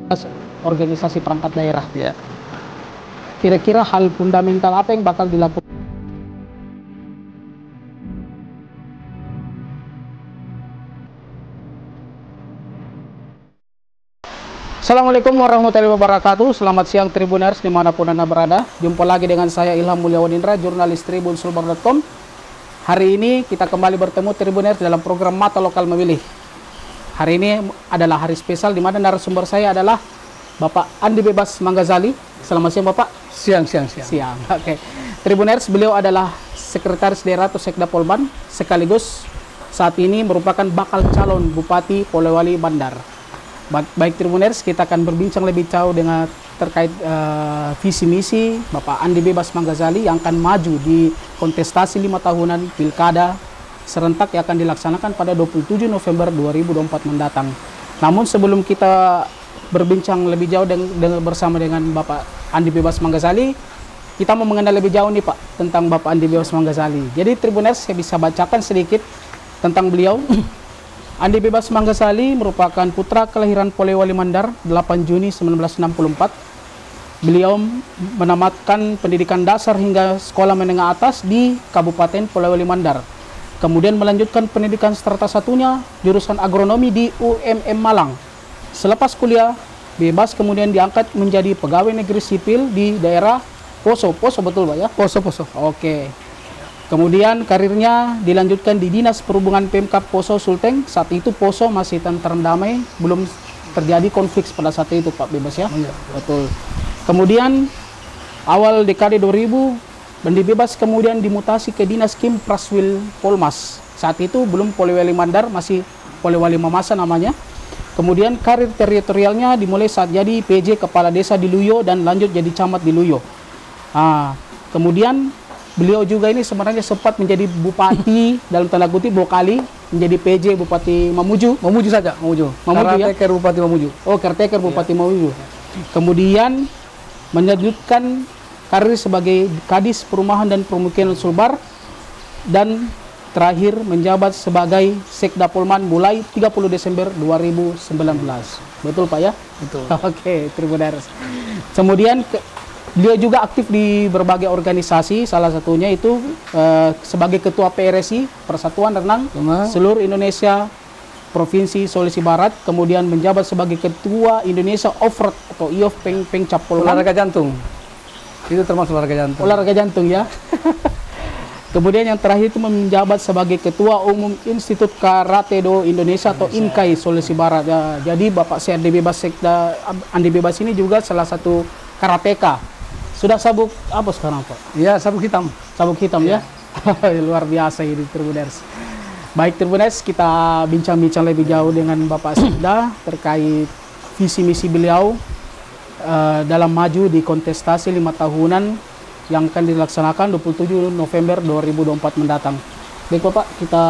organisasi perangkat daerah. Ya. Kira-kira hal fundamental apa yang bakal dilakukan? Assalamualaikum warahmatullahi wabarakatuh. Selamat siang Tribuners dimanapun Anda berada. Jumpa lagi dengan saya Ilham Mulyawan Indra, jurnalis tribunsulbar.com. Hari ini kita kembali bertemu Tribuners dalam program Mata Lokal Memilih. Hari ini adalah hari spesial di mana narasumber saya adalah Bapak Andi Bebas Manggazali. Selamat siang Bapak. Siang. Oke. Tribuners, beliau adalah Sekretaris Daerah atau Sekda Polban, sekaligus saat ini merupakan bakal calon Bupati Polewali Mandar. Baik Tribuners, kita akan berbincang lebih jauh dengan terkait visi misi Bapak Andi Bebas Manggazali yang akan maju di kontestasi 5 tahunan Pilkada serentak yang akan dilaksanakan pada 27 November 2024 mendatang. Namun sebelum kita berbincang lebih jauh bersama dengan Bapak Andi Bebas Manggazali, kita mau mengenal lebih jauh nih Pak tentang Bapak Andi Bebas Manggazali. Jadi Tribuners, saya bisa bacakan sedikit tentang beliau. Andi Bebas Manggazali merupakan putra kelahiran Polewali Mandar 8 Juni 1964. Beliau menamatkan pendidikan dasar hingga sekolah menengah atas di Kabupaten Polewali Mandar. Kemudian melanjutkan pendidikan serta satunya jurusan agronomi di UMM Malang. Selepas kuliah, Bebas kemudian diangkat menjadi pegawai negeri sipil di daerah Poso. Poso betul Pak ya? Poso. Oke. Kemudian karirnya dilanjutkan di Dinas Perhubungan Pemkab Poso Sulteng. Saat itu Poso masih tentram damai, belum terjadi konflik pada saat itu Pak Bebas ya? Iya. Betul. Kemudian awal dekade 2000, Andi Bebas kemudian dimutasi ke Dinas Kim Praswil Polmas. Saat itu belum Polewali Mandar, masih Polewali Mamasa namanya. Kemudian karir teritorialnya dimulai saat jadi PJ Kepala Desa di Luyo dan lanjut jadi camat di Luyo. Kemudian beliau juga ini sebenarnya sempat menjadi bupati dalam tanda kutip 2 kali, menjadi PJ Bupati Mamuju. Mamuju ya? Caretaker Bupati Mamuju. Oh, caretaker Bupati Mamuju. Kemudian melanjutkan karir sebagai Kadis Perumahan dan Pemukiman Sulbar dan terakhir menjabat sebagai Sekda Polman mulai 30 Desember 2019. Betul Pak ya? Betul. Oke, Tribuners. Kemudian beliau juga aktif di berbagai organisasi, salah satunya itu sebagai Ketua PRSI, Persatuan Renang Seluruh Indonesia Provinsi Sulawesi Barat, kemudian menjabat sebagai Ketua Indonesia Offroad atau IOF Pengcap Polman. Olahraga jantung. Itu termasuk olahraga jantung. Olahraga jantung ya. Kemudian yang terakhir itu menjabat sebagai Ketua Umum Institut Karate Do Indonesia atau INKAI Sulawesi Barat. Ya, jadi Bapak Andi Bebas Sekda Andi Bebas ini juga salah satu karateka. Sudah sabuk apa sekarang Pak? Iya, sabuk hitam. Sabuk hitam ya. Luar biasa ini Tribuners. Baik Tribuners, kita bincang-bincang lebih jauh dengan Bapak Sekda terkait visi misi beliau dalam maju di kontestasi 5 tahunan yang akan dilaksanakan 27 November 2024 mendatang. Baik Bapak, kita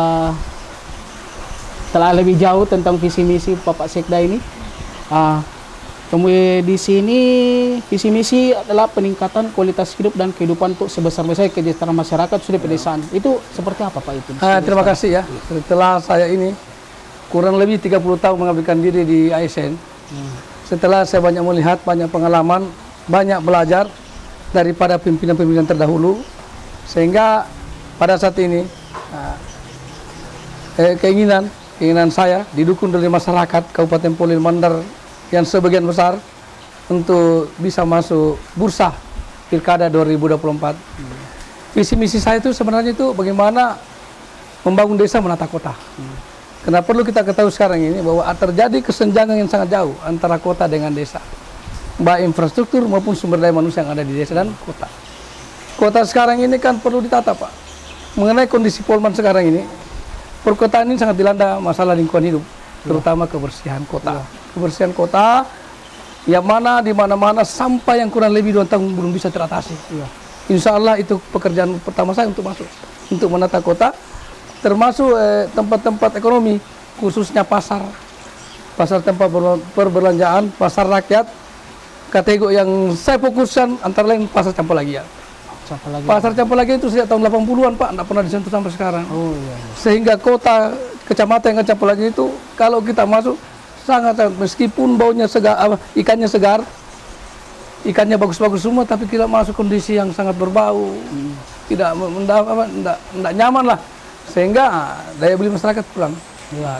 telah lebih jauh tentang visi misi Bapak Sekda ini. Kemudian di sini visi misi adalah peningkatan kualitas hidup dan kehidupan untuk sebesar-besarnya kesejahteraan masyarakat sudah pedesaan. Itu seperti apa Pak itu? Terima kasih ya. Setelah saya ini kurang lebih 30 tahun mengabdikan diri di ASN. Setelah saya banyak melihat, banyak pengalaman, banyak belajar daripada pimpinan-pimpinan terdahulu, sehingga pada saat ini keinginan saya didukung dari masyarakat Kabupaten Polewali Mandar yang sebagian besar untuk bisa masuk bursa Pilkada 2024. Visi misi saya itu sebenarnya itu bagaimana membangun desa menata kota. Karena perlu kita ketahui sekarang ini bahwa terjadi kesenjangan yang sangat jauh antara kota dengan desa, baik infrastruktur maupun sumber daya manusia yang ada di desa dan kota. Kota sekarang ini kan perlu ditata Pak. Mengenai kondisi Polman sekarang ini, perkotaan ini sangat dilanda masalah lingkungan hidup, terutama kebersihan kota. Kebersihan kota yang mana di mana-mana sampah yang kurang lebih 2 tahun belum bisa teratasi. Insya Allah itu pekerjaan pertama saya untuk masuk, untuk menata kota, termasuk tempat-tempat ekonomi, khususnya pasar tempat perbelanjaan, pasar rakyat. Kategori yang saya fokuskan antara lain pasar Campolagi ya. Pasar Campolagi itu sejak tahun 80-an Pak, tidak pernah disentuh sampai sekarang. Sehingga kota, kecamatan yang Campolagi itu kalau kita masuk sangat meskipun baunya segar, ikannya segar, ikannya bagus-bagus semua, tapi kita masuk kondisi yang sangat berbau, tidak nyaman lah, sehingga daya beli masyarakat kurang. Iya.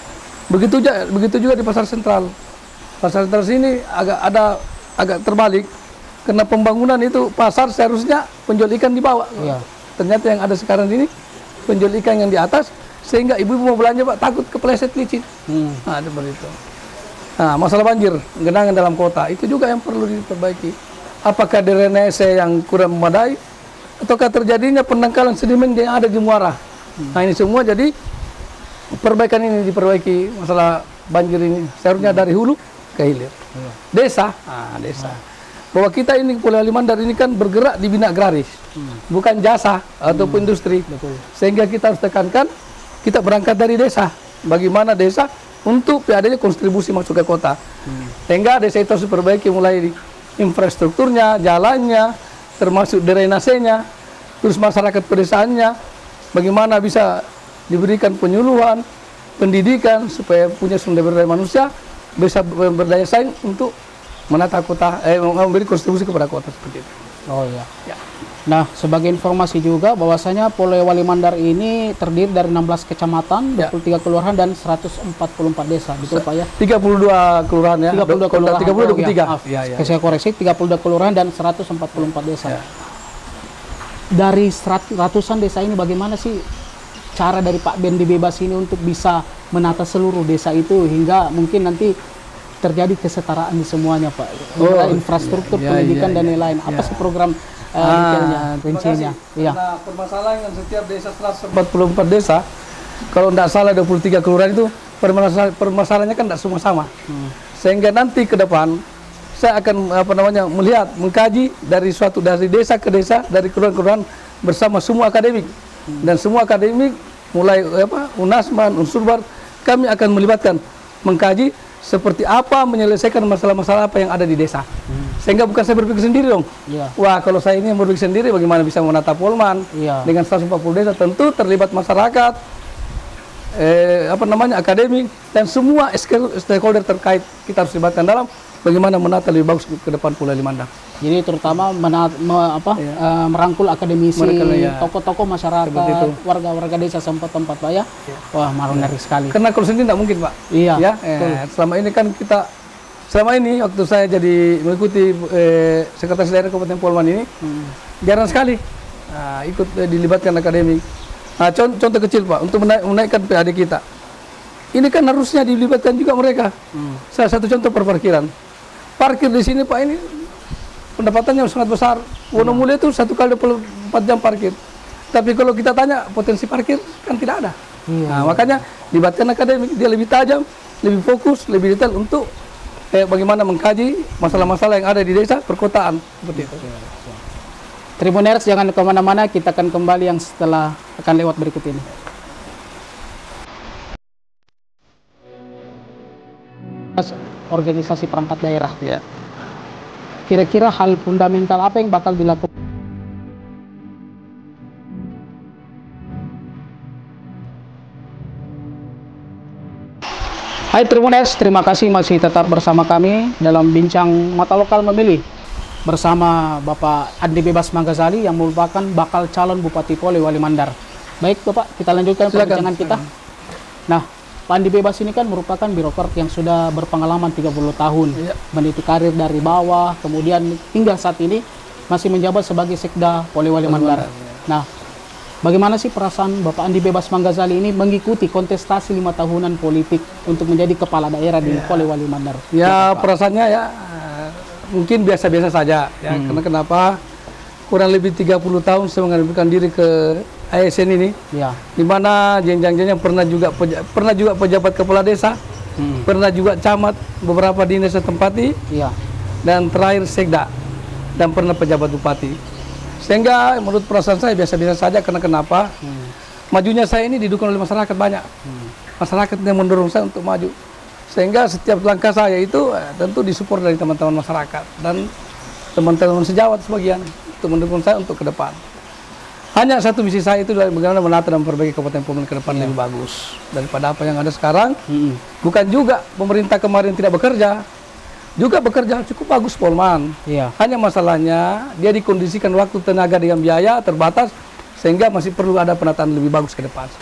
Begitu juga di pasar sentral. Pasar sentral sini agak terbalik, karena pembangunan itu pasar seharusnya penjual ikan di bawah. Iya. Ternyata yang ada sekarang ini penjual ikan yang di atas, sehingga ibu-ibu mau belanja Pak takut kepleset licin. Nah, seperti itu. Nah, masalah banjir, genangan dalam kota itu juga yang perlu diperbaiki. Apakah drainase yang kurang memadai, ataukah terjadinya penangkalan sedimen yang ada di muara? Nah, ini semua jadi perbaikan ini diperbaiki masalah banjir ini seharusnya dari hulu ke hilir. Desa, bahwa kita ini Polewali Mandar ini kan bergerak di bidang agraris, bukan jasa ataupun industri. Betul. Sehingga kita harus tekankan, kita berangkat dari desa. Bagaimana desa untuk adanya kontribusi masuk ke kota. Sehingga desa itu harus diperbaiki mulai di infrastrukturnya, jalannya, termasuk drainasenya, terus masyarakat pedesaannya, bagaimana bisa diberikan penyuluhan, pendidikan supaya punya sumber daya manusia bisa berdaya saing untuk menata kota, memberi kontribusi kepada kota seperti itu. Oh iya. Ya. Nah, sebagai informasi juga bahwasanya Polewali Mandar ini terdiri dari 16 kecamatan, 23 kelurahan dan 144 desa, betul Pak ya? 32 kelurahan ya. 32 kelurahan. 33. Ya, saya koreksi 32 kelurahan dan 144 desa. Ya. Dari ratusan desa ini bagaimana sih cara dari Pak Bendi Bebas ini untuk bisa menata seluruh desa itu hingga mungkin nanti terjadi kesetaraan di semuanya Pak? Infrastruktur, pendidikan dan lain-lain. Apa sih program detailnya, rincinya? Iya. Nah, permasalahan yang setiap desa 144 desa, kalau tidak salah 23 kelurahan itu permasalahannya kan tidak semua sama. Sehingga nanti ke depan saya akan melihat, mengkaji dari desa ke desa, dari kelurahan-kelurahan bersama semua akademik. Dan semua akademik mulai Unasman, Unsurbar, kami akan melibatkan, mengkaji seperti apa menyelesaikan masalah-masalah apa yang ada di desa. Sehingga bukan saya berpikir sendiri dong. Iya. Wah, kalau saya ini berpikir sendiri bagaimana bisa menata Polman dengan 140 desa, tentu terlibat masyarakat, akademik dan semua stakeholder terkait kita harus libatkan dalam bagaimana menata lebih bagus ke depan Polewali Mandar. Jadi terutama merangkul akademisi, tokoh-tokoh masyarakat, warga-warga desa tempat Pak ya. Wah, menarik sekali. Karena kalau sendiri tidak mungkin Pak. Iya. Ya, selama ini kan waktu saya jadi mengikuti sekretaris daerah Kabupaten Polman ini, jarang sekali ikut dilibatkan akademik. Nah, contoh kecil Pak, untuk menaikkan PAD kita. Ini kan harusnya dilibatkan juga mereka. Salah satu contoh perparkiran. Parkir di sini Pak ini pendapatannya sangat besar. Wonomulyo itu 1 kali 24 jam parkir. Tapi kalau kita tanya potensi parkir kan tidak ada. Nah, makanya libatkan akademik, dia lebih tajam, lebih fokus, lebih detail untuk bagaimana mengkaji masalah-masalah yang ada di desa perkotaan seperti itu. Tribuners, jangan kemana-mana, kita akan kembali yang setelah akan lewat berikut ini. Organisasi perangkat daerah. Ya. Kira-kira hal fundamental apa yang bakal dilakukan? Hai Tribuners, terima kasih masih tetap bersama kami dalam bincang Mata Lokal Memilih bersama Bapak Andi Bebas Manggazali yang merupakan bakal calon Bupati Polewali Mandar. Baik Bapak, kita lanjutkan perbincangan kita. Nah, Pak Andi Bebas ini kan merupakan birokrat yang sudah berpengalaman 30 tahun, meniti karir dari bawah, kemudian hingga saat ini masih menjabat sebagai Sekda Polewali Mandar. Nah, bagaimana sih perasaan Bapak Andi Bebas Manggazali ini mengikuti kontestasi 5 tahunan politik untuk menjadi kepala daerah di Polewali Mandar? Ya, perasaannya ya mungkin biasa-biasa saja ya. Karena kenapa kurang lebih 30 tahun saya mengabdikan diri ke ASN ini, di mana jenjang-jenjang pernah juga pejabat kepala desa, pernah juga camat beberapa di desa tempati, dan terakhir sekda, dan pernah pejabat bupati. Sehingga menurut perasaan saya biasa-biasa saja. Karena kenapa? Majunya saya ini didukung oleh masyarakat banyak. Masyarakat yang mendorong saya untuk maju. Sehingga setiap langkah saya itu tentu disupport dari teman-teman masyarakat dan teman-teman sejawat sebagian untuk mendukung saya untuk ke depan. Hanya satu misi saya itu adalah bagaimana menata dan memperbaiki Kabupaten Polman ke depan lebih bagus daripada apa yang ada sekarang. Bukan juga pemerintah kemarin tidak bekerja, juga bekerja cukup bagus Polman. Hanya masalahnya dia dikondisikan waktu, tenaga dengan biaya terbatas, sehingga masih perlu ada penataan lebih bagus ke depan.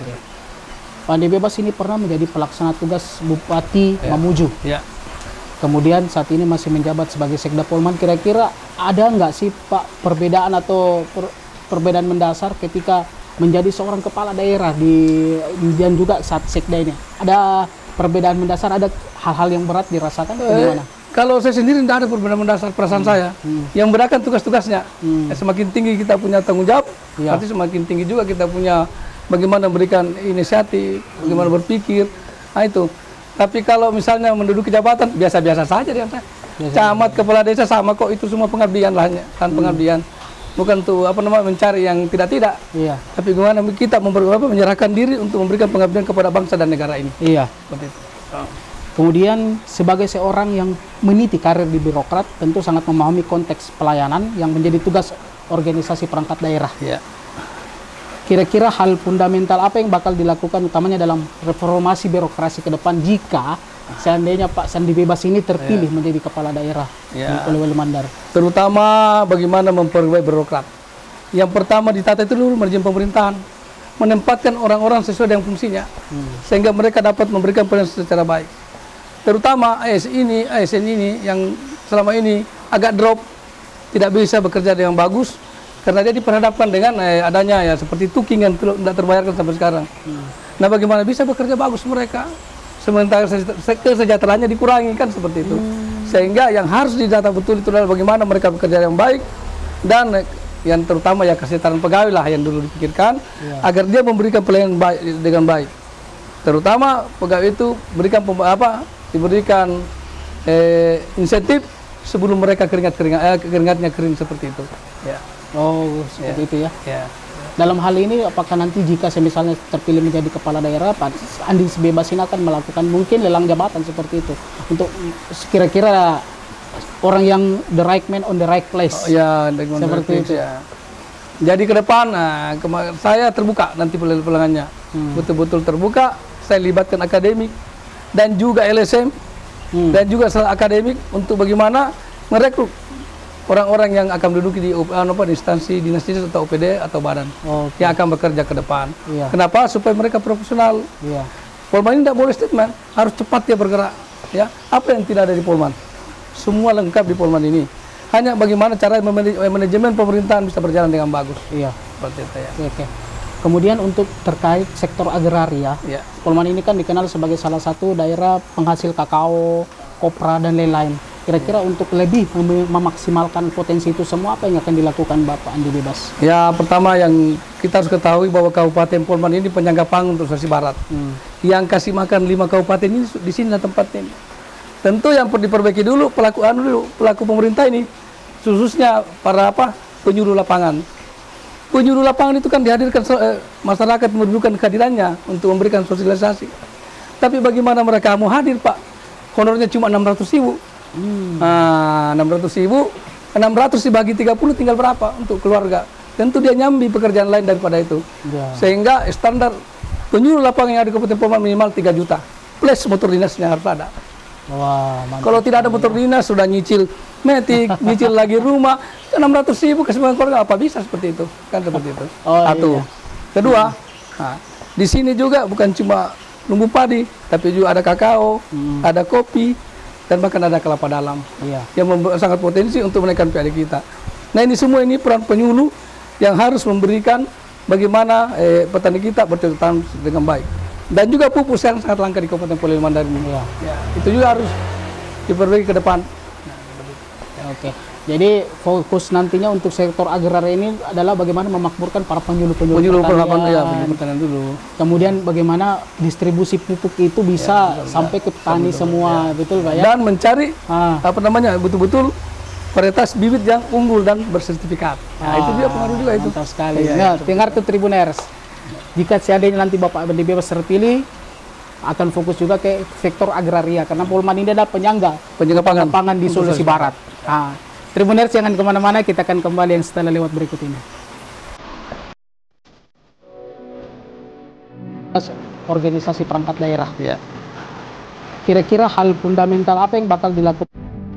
Pak Andi Bebas ini pernah menjadi pelaksana tugas Bupati Mamuju. Kemudian saat ini masih menjabat sebagai Sekda Polman. Kira-kira ada nggak sih Pak perbedaan atau perbedaan mendasar ketika menjadi seorang kepala daerah dan juga saat sekda ini? Ada perbedaan mendasar, ada hal-hal yang berat dirasakan gimana? Kalau saya sendiri tidak ada perbedaan mendasar perasaan saya. Yang bedakan tugas-tugasnya. Semakin tinggi kita punya tanggung jawab, berarti semakin tinggi juga kita punya bagaimana memberikan inisiatif, bagaimana berpikir. Nah itu. Tapi kalau misalnya menduduki jabatan, biasa-biasa saja dia. Camat, kepala desa sama kok, itu semua pengabdian lah, kan pengabdian. Bukan tuh mencari yang tidak-tidak. Tapi gimana kita menyerahkan diri untuk memberikan pengabdian kepada bangsa dan negara ini. Seperti itu. Kemudian sebagai seorang yang meniti karir di birokrat, tentu sangat memahami konteks pelayanan yang menjadi tugas organisasi perangkat daerah. Kira-kira hal fundamental apa yang bakal dilakukan utamanya dalam reformasi birokrasi ke depan jika seandainya Pak Sandi Bebas ini terpilih menjadi kepala daerah di Polewali Mandar? Terutama bagaimana memperbaiki birokrat. Yang pertama ditata itu dulu manajemen pemerintahan, menempatkan orang-orang sesuai dengan fungsinya, sehingga mereka dapat memberikan pelayanan secara baik. Terutama ASN ini yang selama ini agak drop, tidak bisa bekerja dengan bagus, karena dia diperhadapkan dengan adanya seperti tuking yang tidak terbayarkan sampai sekarang. Nah, bagaimana bisa bekerja bagus mereka? Sementara kesejahteraannya dikurangi, kan seperti itu. Sehingga yang harus didata betul itu adalah bagaimana mereka bekerja yang baik, dan yang terutama kesejahteraan pegawai lah yang dulu dipikirkan, agar dia memberikan pelayanan dengan baik. Terutama pegawai itu diberikan insentif sebelum mereka keringatnya kering seperti itu. Seperti itu ya. Dalam hal ini, apakah nanti jika misalnya terpilih menjadi kepala daerah, Pak Andi Bebas ini akan melakukan mungkin lelang jabatan seperti itu untuk kira-kira orang yang the right man on the right place? Seperti itu. Jadi ke depan, saya terbuka nanti peluangannya, betul-betul terbuka. Saya libatkan akademik dan juga LSM dan juga akademik untuk bagaimana merekrut orang-orang yang akan menduduki di instansi dinas atau OPD atau badan yang akan bekerja ke depan. Kenapa? Supaya mereka profesional. Polman ini tidak boleh statement, harus cepat dia bergerak. Apa yang tidak ada di Polman? Semua lengkap di Polman ini. Hanya bagaimana cara manajemen pemerintahan bisa berjalan dengan bagus. Seperti itu ya. Kemudian untuk terkait sektor agraria, Polman ini kan dikenal sebagai salah satu daerah penghasil kakao, kopra dan lain-lain. Kira-kira untuk lebih memaksimalkan potensi itu semua, apa yang akan dilakukan Bapak Andi Bebas? Pertama yang kita harus ketahui bahwa Kabupaten Polman ini penyangga pangan untuk Sulawesi Barat. Yang kasih makan 5 kabupaten ini di sini tempatnya. Tentu yang perlu diperbaiki dulu pelaku pemerintah ini, khususnya para penyuluh lapangan. Penyuluh lapangan itu kan dihadirkan masyarakat menunjukkan kehadirannya untuk memberikan sosialisasi. Tapi bagaimana mereka mau hadir, Pak? Honornya cuma 600.000. 600.000, 600 dibagi 30 tinggal berapa untuk keluarga? Tentu dia nyambi pekerjaan lain daripada itu. Sehingga standar penyuluh lapangan yang ada di Kabupaten Polman minimal 3 juta. Plus motor dinasnya harus ada. Kalau tidak ada motor dinas, sudah nyicil metik, nyicil lagi rumah, 600.000 ke semua keluarga, apa bisa seperti itu? Kan seperti itu. Satu. Kedua, di sini juga bukan cuma lumbu padi, tapi juga ada kakao, ada kopi, dan bahkan ada kelapa dalam yang sangat potensi untuk menaikkan PAD kita. Nah, ini semua peran penyuluh yang harus memberikan bagaimana petani kita bertahan dengan baik. Dan juga pupuk yang sangat langka di Kabupaten Polewali Mandar ini. Itu juga harus diperbaiki ke depan. Jadi fokus nantinya untuk sektor agraria ini adalah bagaimana memakmurkan para penyuluh pertanian dulu. Kemudian bagaimana distribusi pupuk itu bisa sampai ke petani semua, betul Pak ya? Dan mencari betul-betul varietas bibit yang unggul dan bersertifikat. Itu dia pengaruh juga itu. Mantap sekali. Dengar tuh Tribuners. Jika seandainya nanti Bapak Andi Bebas terpilih, akan fokus juga ke sektor agraria karena Polman ini adalah penyangga pangan di Sulawesi Barat. Tribuners jangan kemana-mana, kita akan kembali yang setelah lewat berikut ini. organisasi perangkat daerah. Ya. Kira-kira hal fundamental apa yang bakal dilakukan?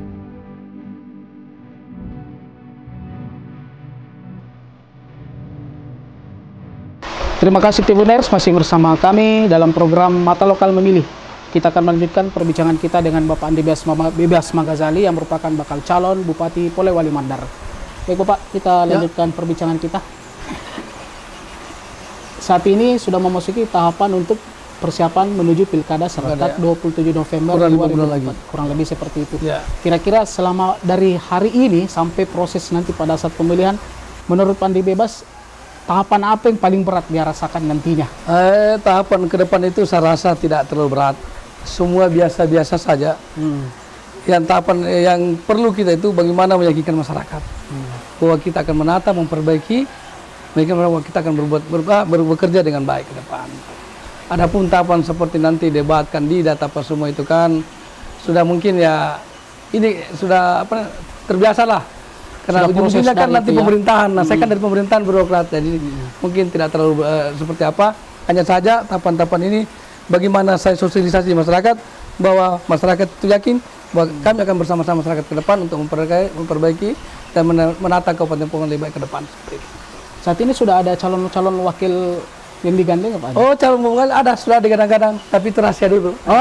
Terima kasih Tribuners, masih bersama kami dalam program Mata Lokal Memilih. Kita akan melanjutkan perbincangan kita dengan Bapak Andi Bebas Magazali yang merupakan bakal calon Bupati Polewali Mandar. Baik Bapak, kita lanjutkan perbincangan kita. Saat ini sudah memasuki tahapan untuk persiapan menuju Pilkada serentak 27 November 2024. Kurang lebih seperti itu. Kira-kira selama dari hari ini sampai proses nanti pada saat pemilihan, menurut Pak Andi Bebas, tahapan apa yang paling berat dia rasakan nantinya? Tahapan ke depan itu saya rasa tidak terlalu berat. Semua biasa-biasa saja. Yang tahapan yang perlu kita itu bagaimana meyakinkan masyarakat bahwa kita akan menata, memperbaiki, bahwa kita akan bekerja dengan baik ke depan. Adapun tahapan seperti nanti debat, kandidat apa semua itu kan sudah mungkin ya ini sudah terbiasalah. Karena ujung-ujungnya kan nanti pemerintahan. Nah, saya kan dari pemerintahan birokrat, jadi mungkin tidak terlalu seperti apa. Hanya saja tahapan-tahapan ini bagaimana saya sosialisasi di masyarakat bahwa masyarakat itu yakin bahwa kami akan bersama-sama masyarakat ke depan untuk memperbaiki dan menata Kabupaten Polewali lebih baik ke depan. Saat ini sudah ada calon-calon wakil yang digandeng apa? Oh, calon wakil ada, sudah digadang-gadang, tapi itu rahasia dulu. Oh.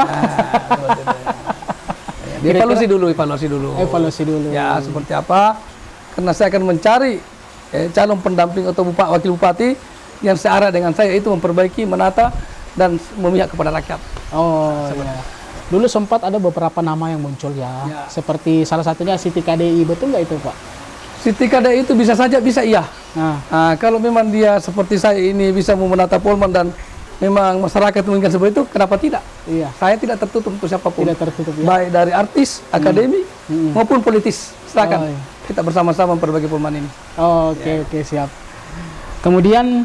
Evaluasi dulu. Evaluasi dulu. Ya, seperti apa? Karena saya akan mencari calon pendamping atau wakil bupati yang searah dengan saya, itu memperbaiki, menata, dan memihak kepada rakyat. Oh, iya. Dulu sempat ada beberapa nama yang muncul ya. Seperti salah satunya Siti KDI, betul nggak itu Pak? Siti KDI itu bisa saja, bisa iya. Nah, kalau memang dia seperti saya ini bisa menata Polman dan memang masyarakat menginginkan seperti itu, kenapa tidak? Iya. Saya tidak tertutup untuk siapapun. Tidak tertutup ya. Baik dari artis, akademi, maupun politis. Silakan. Oh, iya. Kita bersama-sama memperbaiki Polman ini. Oke, siap. Kemudian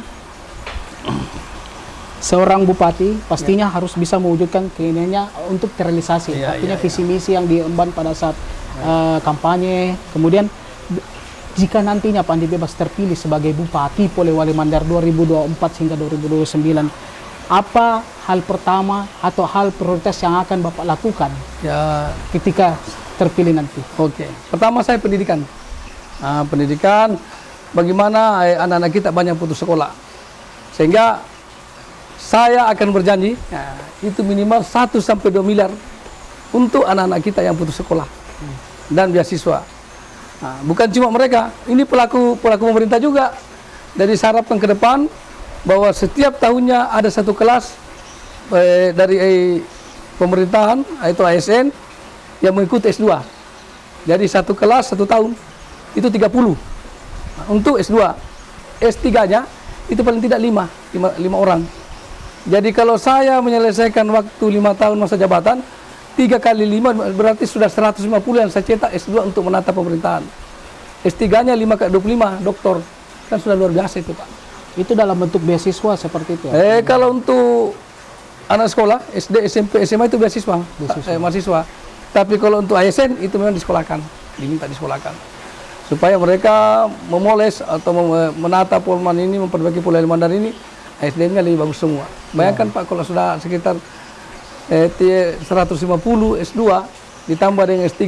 seorang bupati pastinya harus bisa mewujudkan keinginannya untuk terrealisasi. Artinya visi misi yang diemban pada saat kampanye. Kemudian jika nantinya Pak Andi Bebas terpilih sebagai Bupati Polewali Mandar 2024 hingga 2029, apa hal pertama atau hal prioritas yang akan Bapak lakukan ketika terpilih nanti? Pertama saya pendidikan. Pendidikan, bagaimana anak-anak kita banyak putus sekolah. Sehingga saya akan berjanji, itu minimal 1-2 miliar untuk anak-anak kita yang putus sekolah dan beasiswa. Bukan cuma mereka, ini pelaku pemerintah juga. Jadi saya harapkan ke depan bahwa setiap tahunnya ada satu kelas dari pemerintahan, itu ASN, yang mengikuti S2. Jadi satu kelas 1 tahun, itu 30. Untuk S2. S3-nya, itu paling tidak 5 orang. Jadi kalau saya menyelesaikan waktu 5 tahun masa jabatan, 3 kali 5 berarti sudah 150 yang saya cetak S2 untuk menata pemerintahan. S3-nya 5 kali 25 doktor. Kan sudah luar biasa itu Pak. Itu dalam bentuk beasiswa seperti itu Kalau untuk anak sekolah, SD, SMP, SMA itu beasiswa. Mahasiswa. Tapi kalau untuk ASN itu memang disekolahkan. Diminta disekolahkan. Supaya mereka memoles atau menata Polman ini, memperbaiki Polewali Mandar ini, ASN-nya lebih bagus semua. Bayangkan Pak, kalau sudah sekitar 150 S2 ditambah dengan S3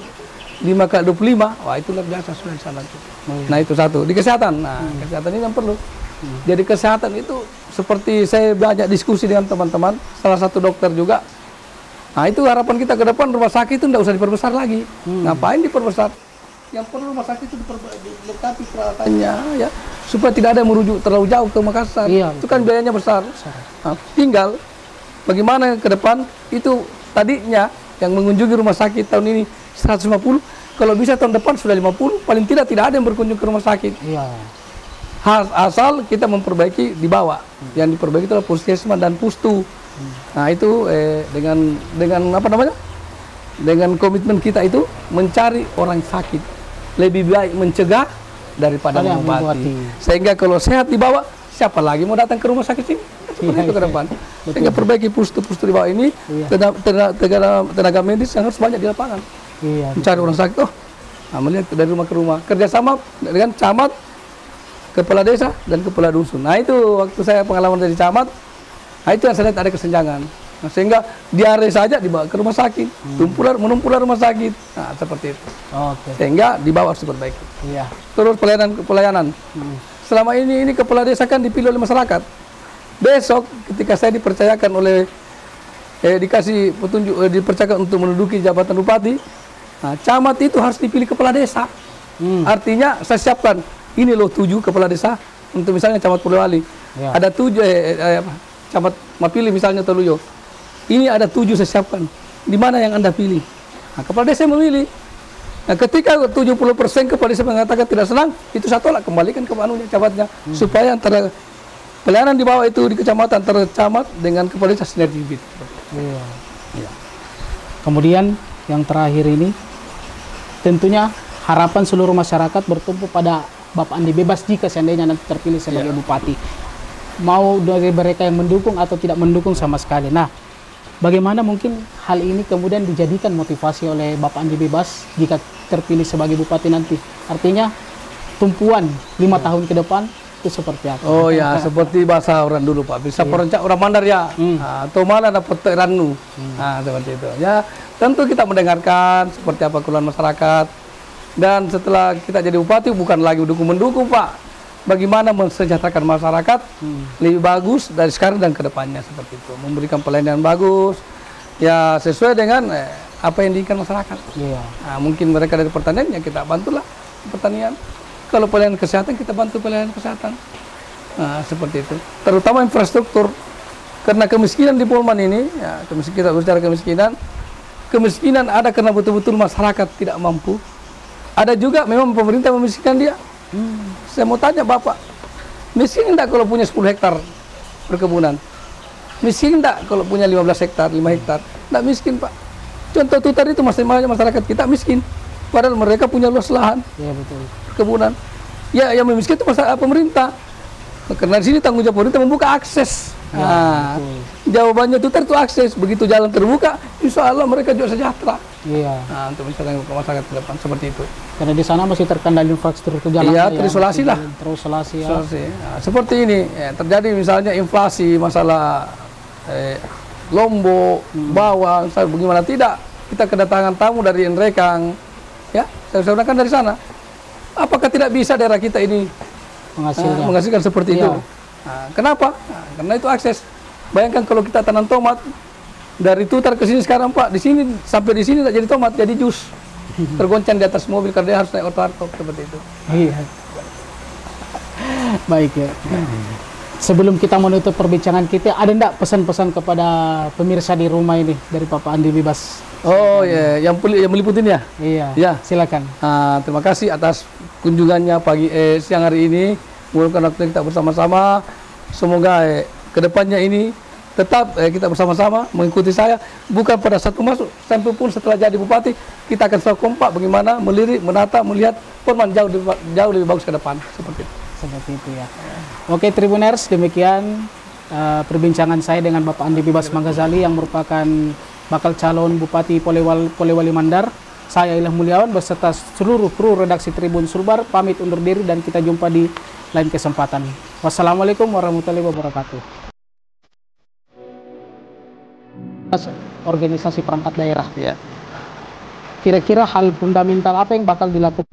5 kali 25, wah itu luar biasa sudah di sana. Nah itu satu. Di kesehatan, kesehatan ini yang perlu. Jadi kesehatan itu seperti saya banyak diskusi dengan teman-teman, salah satu dokter juga. Nah itu harapan kita ke depan, rumah sakit itu tidak usah diperbesar lagi. Ngapain diperbesar? Yang perlu rumah sakit itu dilengkapi peralatannya, ya, supaya tidak ada yang merujuk terlalu jauh ke Makassar. Itu kan biayanya besar. Nah, tinggal bagaimana ke depan itu tadinya yang mengunjungi rumah sakit tahun ini 150, kalau bisa tahun depan sudah 50, paling tidak ada yang berkunjung ke rumah sakit. Asal kita memperbaiki di bawah. Yang diperbaiki adalah puskesmas dan pustu. Nah itu dengan apa namanya? Dengan komitmen kita itu mencari orang sakit. Lebih baik mencegah daripada mengobati. Sehingga kalau sehat di bawah, siapa lagi mau datang ke rumah sakit ini? Seperti itu ke depan. Sehingga perbaiki pustu-pustu di bawah ini, tenaga medis yang harus banyak di lapangan. Mencari orang sakit, melihat dari rumah ke rumah. Kerjasama dengan camat, kepala desa, dan kepala dusun. Nah itu waktu saya pengalaman dari camat, Nah, itu yang saya lihat ada kesenjangan. Nah, sehingga diare saja dibawa ke rumah sakit, menumpulah rumah sakit. Nah, seperti itu. Oke. Sehingga di bawah harus diperbaiki. Iya. Terus pelayanan. Selama ini kepala desa kan dipilih oleh masyarakat. Besok ketika saya dipercayakan oleh dikasih petunjuk, dipercayakan untuk menduduki jabatan bupati, nah, camat itu harus dipilih kepala desa. Artinya saya siapkan ini loh 7 kepala desa untuk misalnya camat Polewali. Ya. Ada 7 camat Mapili misalnya Toluyo. Ini ada 7 saya siapkan. Di mana yang Anda pilih? Nah, kepala desa memilih. Nah, ketika 70% kepala desa mengatakan tidak senang, itu saya tolak, kembalikan ke anunya, camatnya. Supaya antara pelayanan di bawah itu di kecamatan antara camat dengan kepala desa sinergi. Iya. Iya. Kemudian yang terakhir ini, tentunya harapan seluruh masyarakat bertumpu pada Bapak Andi Bebas jika seandainya nanti terpilih sebagai bupati. Mau dari mereka yang mendukung atau tidak mendukung sama sekali. Nah, bagaimana mungkin hal ini kemudian dijadikan motivasi oleh Bapak Andi Bebas jika terpilih sebagai bupati nanti? Artinya tumpuan 5 tahun ke depan itu seperti apa? Oh ya, seperti bahasa orang dulu Pak. Bisa perencak orang Mandar ya. Atau mana dapat teranu. Nah, seperti itu. Ya, tentu kita mendengarkan seperti apa keluhan masyarakat. Dan setelah kita jadi bupati bukan lagi mendukung Pak. Bagaimana mensejahterakan masyarakat lebih bagus dari sekarang dan kedepannya seperti itu. Memberikan pelayanan bagus, ya sesuai dengan apa yang diinginkan masyarakat. Iya. Nah, mungkin mereka dari pertanian ya kita bantulah pertanian. Kalau pelayanan kesehatan kita bantu pelayanan kesehatan. Nah, seperti itu. Terutama infrastruktur. Karena kemiskinan di Polman ini, ya, kita bicara kemiskinan ada karena betul-betul masyarakat tidak mampu. Ada juga memang pemerintah memiskinkan dia. Saya mau tanya Bapak, miskin enggak kalau punya 10 hektar perkebunan? Miskin enggak kalau punya 15 hektar, 5 hektar? Enggak miskin Pak. Contoh tutar itu masyarakat kita miskin. Padahal mereka punya luas lahan. Iya betul. Perkebunan. Ya, yang miskin itu masalah pemerintah. Karena di sini tanggung jawab pemerintah membuka akses. Nah, jawabannya tutar itu akses. Begitu jalan terbuka, insya Allah mereka juga sejahtera. Iya. Nah, untuk masyarakat ke depan seperti itu. Karena di sana masih terkendali infrastruktur jalan. Iya, terisolasi lah. Terisolasi ya. Nah, seperti ini ya, terjadi misalnya inflasi, masalah lombok, bawang, bagaimana tidak kita kedatangan tamu dari Nrekang, ya, saya gunakan dari sana. Apakah tidak bisa daerah kita ini menghasilkan seperti itu? Nah, kenapa? Nah, karena itu akses. Bayangkan kalau kita tanam tomat dari Tutar ke sini sekarang Pak, di sini sampai di sini tidak jadi tomat, jadi jus. Tergoncang di atas mobil karena dia harus naik otomatis seperti itu. Iya. Baik ya. Sebelum kita menutup perbincangan kita, ada enggak pesan-pesan kepada pemirsa di rumah ini dari Bapak Andi Bebas? Oh ya, yang meliputin ya? Iya. Ya, silakan. Terima kasih atas kunjungannya siang hari ini. Meluangkan waktu kita bersama-sama. Semoga kedepannya ini tetap kita bersama-sama mengikuti saya. Bukan pada satu masuk, sampai pun setelah jadi bupati kita akan selalu kompak bagaimana melirik, menata, melihat Polman jauh lebih bagus ke depan seperti itu. Seperti itu ya. Oke Tribuners, demikian perbincangan saya dengan Bapak Andi Bebas Manggazali yang merupakan bakal calon Bupati Polewali Mandar. Saya Ilham Mulyawan beserta seluruh kru redaksi Tribun Sulbar pamit undur diri dan kita jumpa di lain kesempatan. Wassalamualaikum warahmatullahi wabarakatuh. Organisasi perangkat daerah. Ya. Kira-kira hal fundamental apa yang bakal dilakukan